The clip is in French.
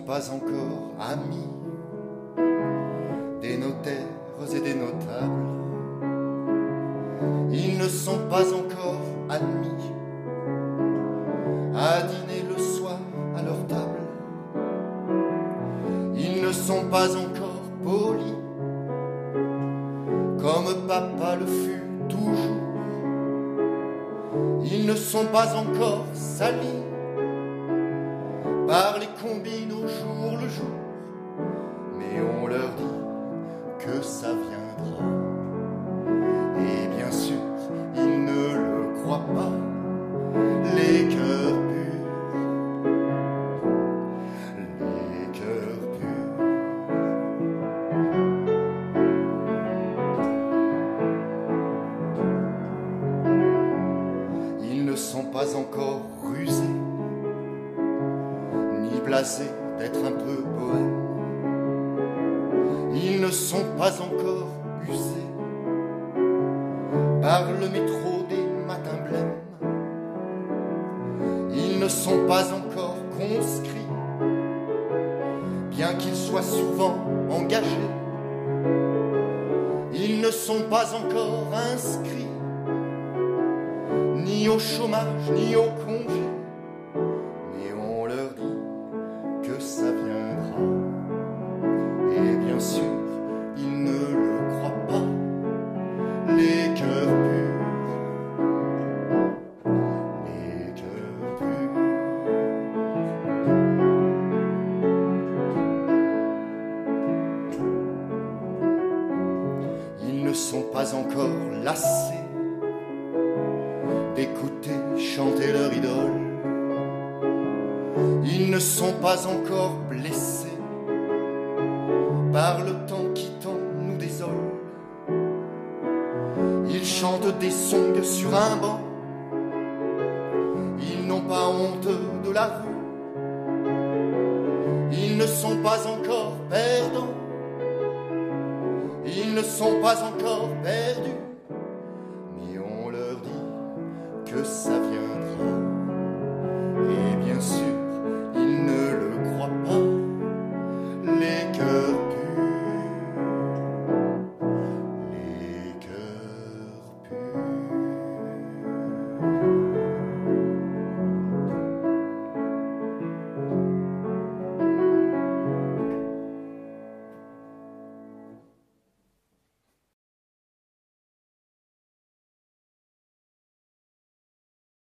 pas encore amis des notaires et des notables. Ils ne sont pas encore admis à dîner le soir à leur table. Ils ne sont pas encore polis comme papa le fut toujours. Ils ne sont pas encore salis par les combines au jour le jour, mais on leur dit que ça viendra. Et bien sûr, ils ne le croient pas, les cœurs purs, les cœurs purs. Ils ne sont pas encore rusés, ni blasés d'être un peu bohème. Ils ne sont pas encore usés par le métro des matins blêmes. Ils ne sont pas encore conscrits, bien qu'ils soient souvent engagés. Ils ne sont pas encore inscrits, ni au chômage, ni au congé, mais on leur dit que ça viendra. Et bien sûr, ils ne le croient pas, les cœurs purs, les cœurs purs. Ils ne sont pas encore lassés d'écouter chanter leur idole. Ils ne sont pas encore blessés par le temps qui tant nous désole. Ils chantent des songs sur un banc. Ils n'ont pas honte de la rue. Ils ne sont pas encore perdants. Ils ne sont pas encore perdus. Mais on leur dit que ça